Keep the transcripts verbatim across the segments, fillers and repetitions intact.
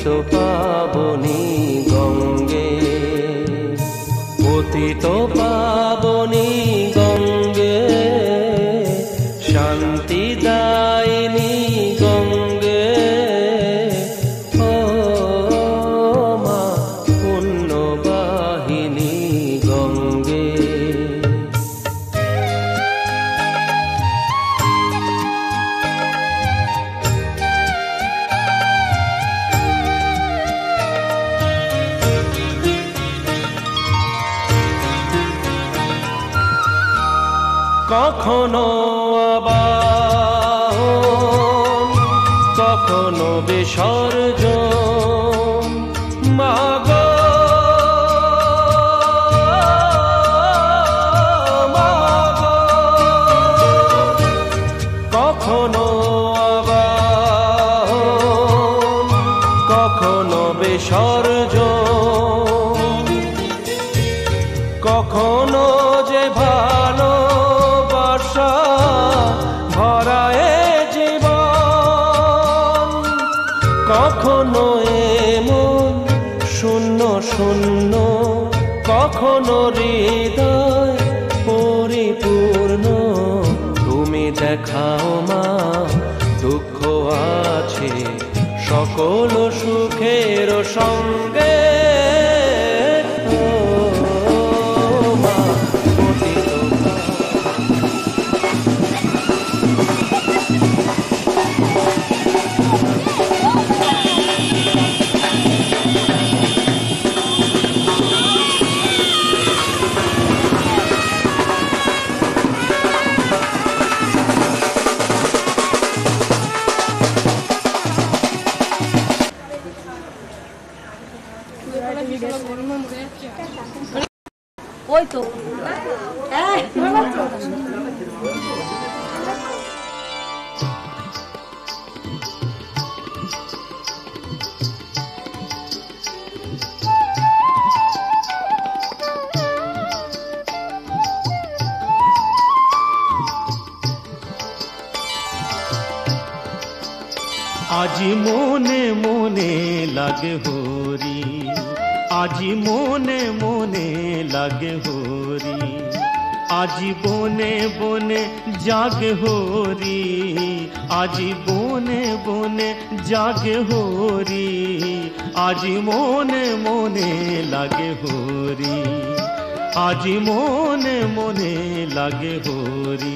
পতিত পাবনী গঙ্গে, পতিত পাবনী গঙ্গে, শান্তি দায়িনী গঙ্গে, ও মা পুণ্যবাহিনী গঙ্গে। কখনো আবাহন, কখনো বিসর্জন, মাগো মাগো, কখনো আবাহন, কখনো বিসর্জন, কখনো যে ভালো ভরায় জীবন, কখনো এমন শূন্য শূন্য, কখনো হৃদয় পরিপূর্ণ। তুমি দেখাও মা দুঃখ আছে সকল সুখের সঙ্গে, ওই তো আজি মনে মনে লাগে হরি, আজি মনে মনে লাগে হরি, আজি বনে বনে জাগে হরি, আজি বনে বনে জাগে হরি, আজি মনে মনে লাগে হরি, আজি মনে মনে লাগে হরি।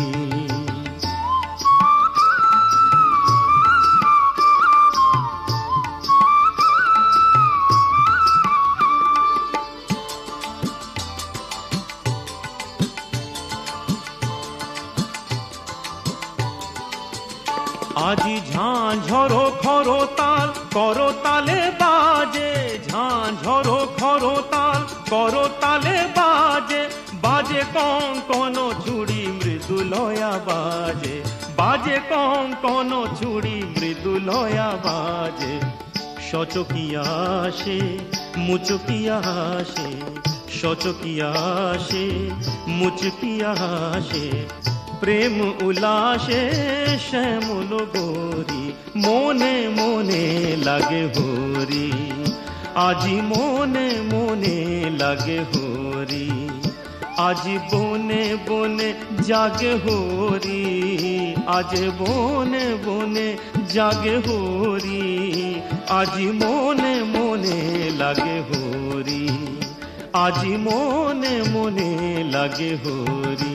আজি ঝাঁঝরো খরো তাল করো তালে বাজে, ঝাঁঝরো খরো তাল করো তালে বাজে, বাজে কঙ্কন চুড়ি মৃদুলয়া বাজে, বাজে কঙ্কন চুড়ি মৃদুলয়া বাজে। সচকিয়া আসে মুচকিয়া আসে, সচকিয়া আসে মুচকিয়া আসে, প্রেম উল্লাসে শ্যামল গোরি, মনে মনে লাগে হরি, আজি মনে মনে লাগে হরি, আজি বনে বনে জাগে হরি, আজ বনে বনে জাগে হরি, আজি মনে মনে লাগে হরি, আজি মনে মনে লাগে হরি।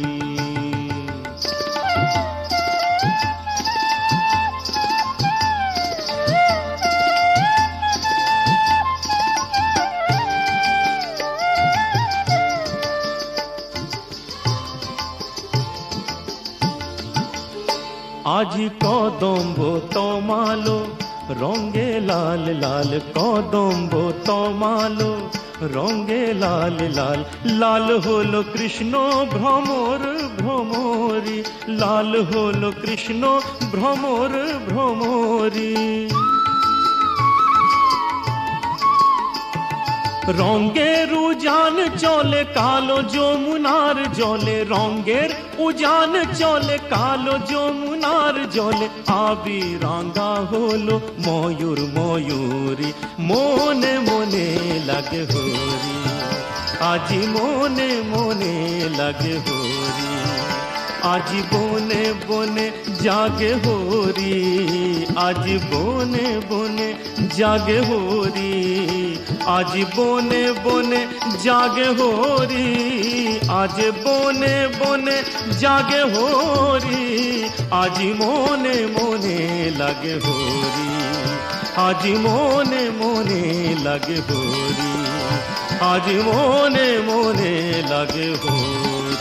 আজি কদম্ব তমালো রঙে লাল লাল, কদম্ব তমালো রঙে লাল লাল, লাল হলো কৃষ্ণ ভ্রমর ভ্রমরি, লাল হলো কৃষ্ণ ভ্রমর ভ্রমরি। রঙের উজান চলে কালো যমুনার জলে, রঙের উজান চলে কালো যমুনার জলে, আবি রাঙা হলো ময়ূর ময়ূরী, মনে মনে লাগে হরি, আজি মনে মনে লাগে হরি, আজি বনে বনে জাগে হরি, আজি বনে বনে জাগে হরি, আজি বনে বনে জাগে হরি, আজ বনে বনে জাগে হরি, আজি মনে মনে লাগে হরি, আজি মনে মনে লাগে হরি, আজি মনে মনে লাগে হরি।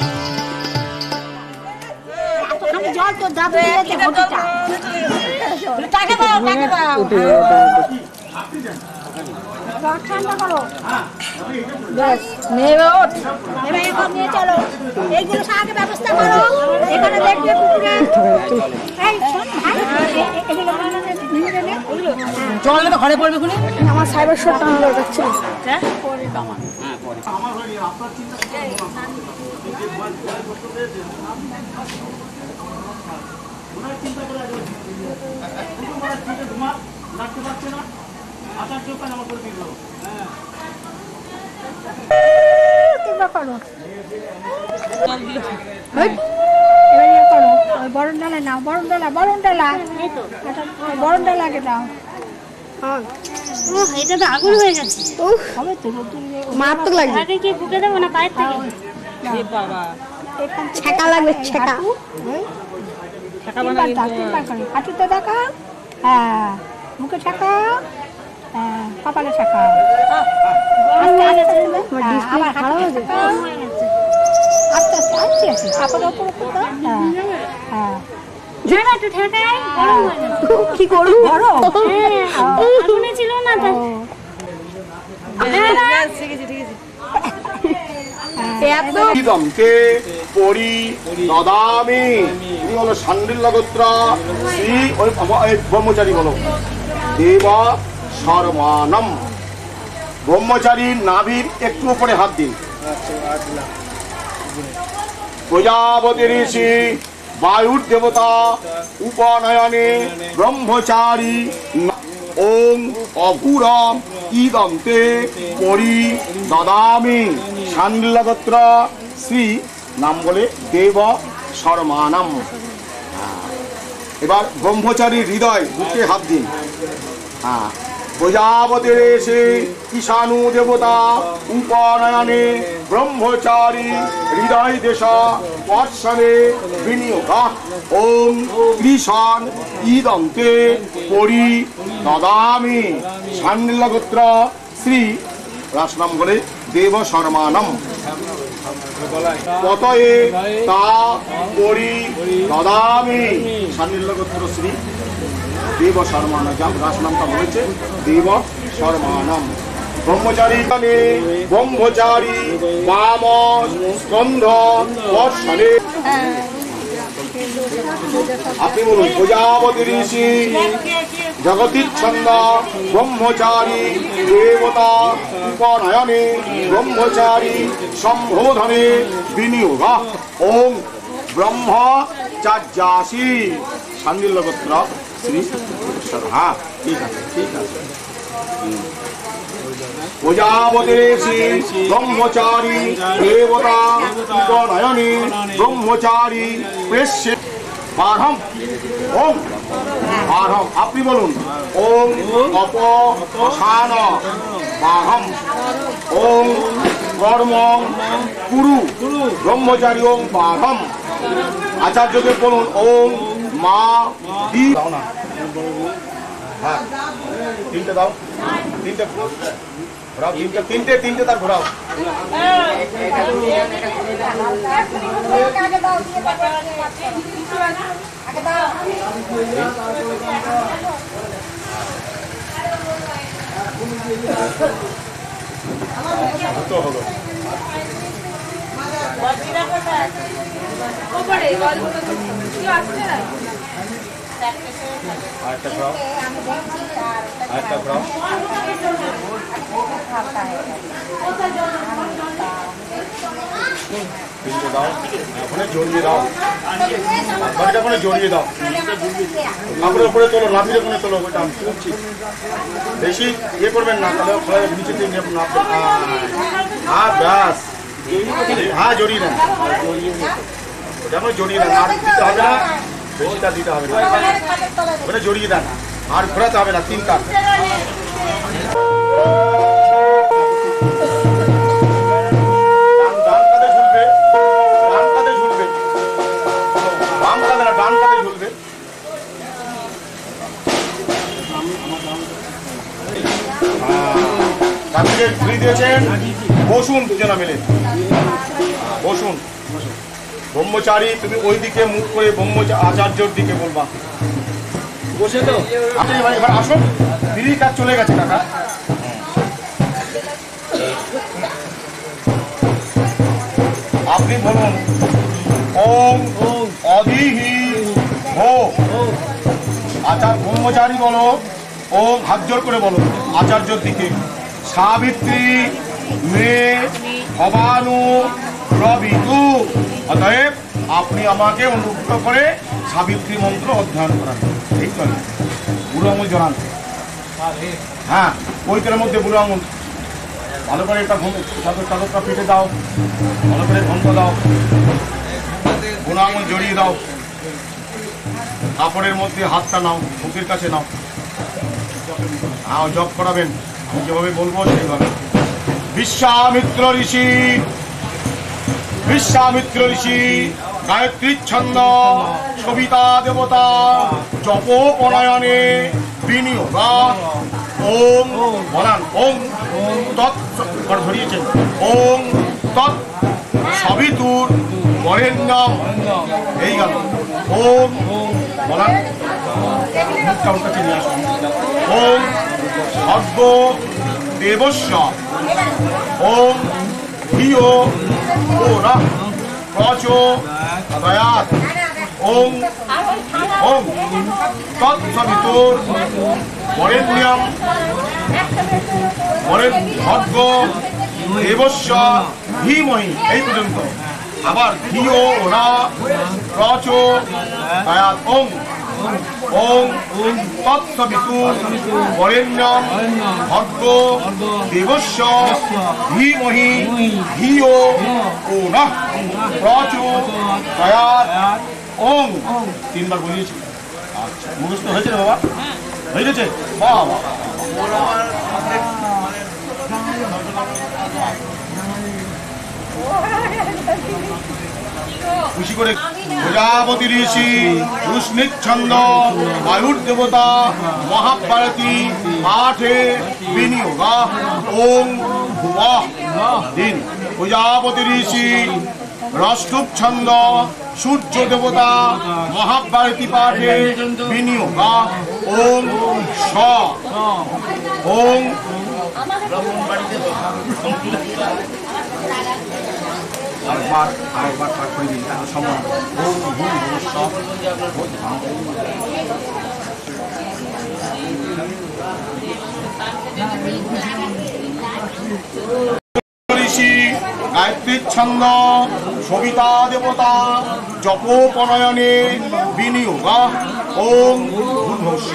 জল তো দাদু দিয়েছে ঘটিটা। টাকা দাও, টাকা দাও। জল ঠান্ডা করো। ব্যাস, নেবে ওঠ। এবার এখন নিয়ে চলো। এইগুলো আগে ব্যবস্থা করো। এখানে দেখবে পুকুরে। এই শোন, ভাই, এগুলো নিয়ে নেবে। জল তো ঘরে পড়বে খুনি। আমার সাইবার শট টানা দরকার ছিল। হ্যাঁ? পরে কামান। হ্যাঁ, পরে। আমার হয়নি, আপনার চিন্তা করুন। চিন্তা করে লাগতে পারছে না, আসার চোখ আমার করে দিল। বরণ ডালা নাও, বরণ ডালা, বরণ ডালা, বরণ ডালা আগে দাও। এটা তো আগুন হয়ে গেছে। হবে তো মারাত্মক লাগছে। আগে কি বুকে দেবো না পায়ের থেকে? বাবা ছেঁকা লাগবে, ছেঁকা। হাঁটুতে দেখা, হ্যাঁ, মুখে ছাকা, হ্যাঁ, কপালে ছাকা। আস্তে আস্তে আস্তে আস্তে কাপড়ের উপর উপর দাও। হ্যাঁ, কি করবো? আগুনে ছিল না তো। পরি দদামি, তিনি হলো শান্ডিল্য গোত্র শ্রী ব্রহ্মচারী বলো দেব শর্মানম। ব্রহ্মচারীর নাভির একটু উপরে হাত দিন। প্রজাপতি ঋষি বায়ুর দেবতা উপনয়নে ব্রহ্মচারী ওং অঘুরম ইদন্তে পরি দদামি। শান্ডিল্য গোত্র শ্রী নাম বলে দেব শর্মানম। এবার ব্রহ্মচারীর হৃদয় বুকে হাত দিন। হ্যাঁ, প্রজাপতির এসে কিষাণু দেবতা উপনয়নে ব্রহ্মচারী হৃদয় দেশা পর্ষণে বিনিয়োগ ওম কৃষণ ইদন্তে পরি দদামি। শান্ডিল্য গোত্র শ্রী রাসনাম বলে দেব শর্মানম। পতয়ে তা পরি দদামি। শান্ডিল্য গোত্র শ্রী দেব শর্মানম। রাসনামটা বলেছে দেব শর্মানম। ব্রহ্মচারী ব্রহ্মচারী বাম স্কন্ধ বর্ষণে। আপনি বলুন প্রজাপতি ঋষি জগতীচ্ছন্দ ব্রহ্মচারী দেবতা উপনয়নে ব্রহ্মচারী সম্বোধনে বিনিয়োগ ওম ব্রহ্মচার্যাসী। শান্ডিল্য গোত্র শ্রী। হ্যাঁ, ঠিক আছে, ঠিক আছে। প্রজাপতি ঋষি ব্রহ্মচারী দেবতা উপনয়নে ব্রহ্মচারী প্রেষ্যে বারহম ওম বারহম। আপনি বলুন ওম অপসান বারহম ওম কর্ম কুরু ব্রহ্মচারী ওম বারহম। আচার্যকে বলুন ওম মা দি। হ্যাঁ, তিনটে দাও, তিনটে ঘোরাও, তিনটে তিনটে তিনটে তার ঘোরাও। হলো আরেকটা ঘোরাও, আরেকটা ঘোরাও। তিনটে দাও, ওখানে জড়িয়ে দাও, ঘরটা ওখানে জড়িয়ে দাও। তারপরে উপরে তোলো, লাফিয়ে ওখানে তোলো, ওইটা আমি তুলছি। বেশি ইয়ে করবেন না, তাহলে ফলে নিচে দিয়ে নামবে। হ্যাঁ ব্যাস, হ্যাঁ জড়িয়ে দেন, ওটা আমরা জড়িয়ে দেন। আর দিতে হবে না, বেশিটা দিতে হবে না, ওখানে জড়িয়ে দেন। আর ঘোরাতে হবে না, তিন কাপ। বসুন দুজনা মিলে, বসুন। ব্রহ্মচারী তুমি ওই দিকে মুখ করে ব্রহ্মচারী আচার্যর দিকে বলবা। বসে তো এবার আসুন, দিদির কাজ চলে গেছে কাকা। আপনি বলুন ওম অদিহি ভো। আচার ব্রহ্মচারী বলো ওম, হাত জোর করে বলো আচার্যর দিকে। সাবিত্রী মে ভবানু রবিতু। অতএব আপনি আমাকে অনুগ্রহ করে সাবিত্রী মন্ত্র অধ্যয়ন করান। ঠিক আছে, বুড়ো আঙুল জড়ান। হ্যাঁ, ওইটার মধ্যে বুড়ো আঙুল ভালো করে একটা চাদর চাদরটা পেটে দাও, ভালো করে ঘন্ট দাও, বুড়ো আঙুল জড়িয়ে দাও। কাপড়ের মধ্যে হাতটা নাও, মুখের কাছে নাও। হ্যাঁ, জপ করাবেন, আমি যেভাবে বলবো সেইভাবে। বিশ্বামিত্র ঋষি, বিশ্বামিত্র ঋষি গায়ত্রী ছন্দ সবিতা দেবতা জপোপনয়নে বিনিয়োগা। ওম বলান ওম তৎ ধরিয়েছেন। ওম তৎ সবিতুর বরেণ্যম। এই গেল ওম বলান। ওম ভর্গ দেবস্য ওম ধিয়ো ও নঃ প্রচোদয়াৎ। ওম ওম তৎসবিতুর বরেণ্যম ভর্গ দেবস্য ধীমহি। এই পর্যন্ত। আবার ধিয়ো ও নঃ প্রচোদয়াৎ। ওম ওম তৎসবিতুর বরেণ্যম ভর্গ দেবস্য ধীমহি ধিয়ো ও নঃ প্রচোদয়াৎ। ওম তিনবার বলিয়েছি। আচ্ছা, মুখস্থ হয়েছে রে বাবা? হয়ে গেছে? বাবা খুশি করে। প্রজাপতি ঋষি উষ্ণিচ্ছন্দ বায়ুর দেবতা মহাভারতী পাঠে বিনিয়োগা। ওম ভুবঃ দিন। প্রজাপতি ঋষি রষ্টুপ ছন্দ সূর্য দেবতা মহাভারতী পাঠে বিনিয়োগা। ওম স ওম আরেকবার আরেকবার পাঠ করে দিন তার সমান। ওম ভূম ভূস্ব ঋষি গায়ত্রী ছন্দ সবিতা দেবতা জপোপনয়নে বিনিয়োগা। ওম ভূর্ভুবস্য।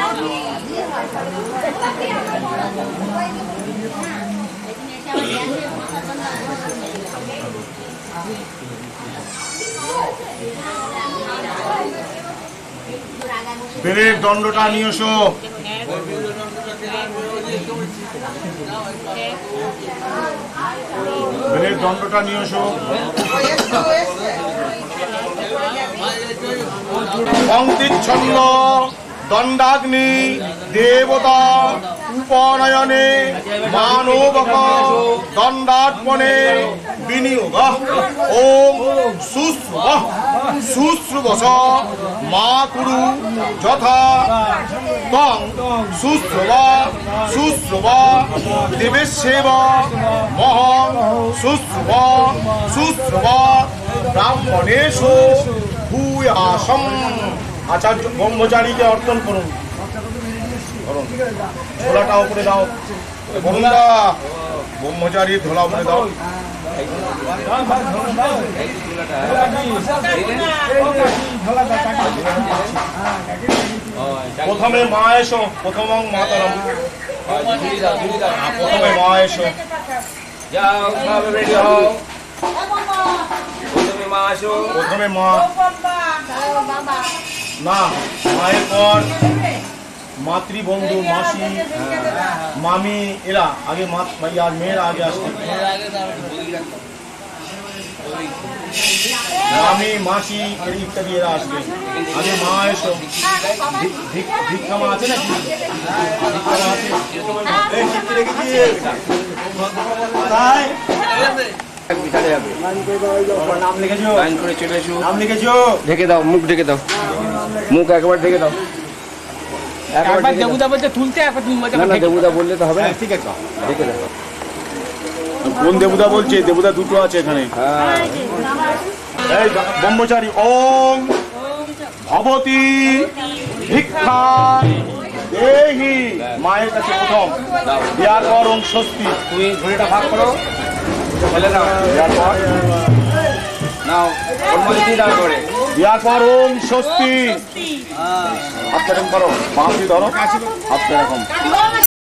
বেলের দণ্ডটা নিয়ে এসো। বেলের দণ্ডটা নিয়ে এসো। পঙ্ক্তিচ্ছন্ন দণ্ডাগ্নি দেবতা উপনয়নে মানবক দণ্ডার্পণে বিনিয়োগঃ। ওম শুশ্রুবঃ শুশ্রুবস মা কুরু যথা তং শুশ্রুব শুশ্রুব দেবেশেব মহং শুশ্রুব শুশ্রুব ব্রাহ্মণেষু ভূয়াসম। আচার্য ব্রহ্মচারীকে অর্পণ করুন। করুন। ঝোলাটা উপরে দাও বরুণদা, ব্রহ্মচারীর ঝোলা উপরে দাও। প্রথমে মা এসো, প্রথম মাতারাম, প্রথমে মা এসো। প্রথমে মা, না মায়ের পর মাতৃবন্ধু, মাসি, মামি, এরা আগে, আর মেয়েরা আগে আসবে। মামি, মাসি ইত্যাদি এরা আসবে। আগে মা এসো। ভিক্ষা মা আছে নাকি? ভিক্ষা মা আছে? এই চিঠি রেখেছিস? কোথায়? নাম লিখেছো? নাম লিখেছো? ঢেকে দাও, মুখ ঢেকে দাও, মুখ একবার ঢেকে দাও। একবার দেবুদা বলতে তুলতে, একবার তুমি বলতে না না, দেবুদা বললে তো হবে না। ঠিক আছে, ঢেকে দাও। কোন দেবুদা বলছে? দেবুদা দুটো আছে এখানে। এই ব্রহ্মচারী, ওম ভবতী ভিক্ষা দেহি, মায়ের কাছে প্রথম বিয়ার পর ওম স্বস্তি। তুমি ঝুড়িটা ভাগ করো, ফেলে দাও। বিয়ার পর নাও, ওর মধ্যে দিয়ে দাও করে। বিয়ার পর ওম স্বস্তি। হাতটা এরকম করো, পাঁচটি ধরো, হাতটা এরকম।